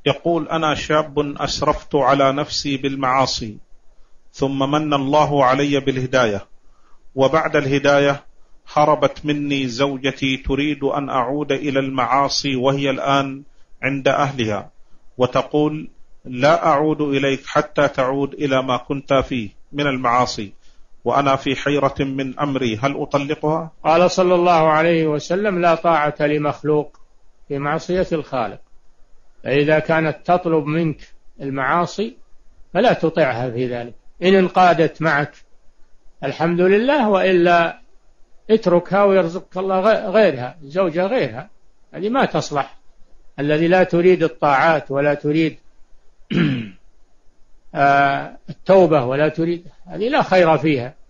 يقول: أنا شاب أسرفت على نفسي بالمعاصي، ثم من الله علي بالهداية، وبعد الهداية هربت مني زوجتي تريد أن أعود إلى المعاصي، وهي الآن عند أهلها، وتقول: لا أعود إليك حتى تعود إلى ما كنت فيه من المعاصي، وأنا في حيرة من أمري، هل أطلقها؟ قال صلى الله عليه وسلم: لا طاعة لمخلوق في معصية الخالق. فإذا كانت تطلب منك المعاصي فلا تطعها في ذلك. إن انقادت معك الحمد لله، وإلا اتركها ويرزقك الله غيرها، زوجة غيرها، هذه ما تصلح. الذي لا تريد الطاعات ولا تريد التوبة ولا تريد، هذه لا خير فيها.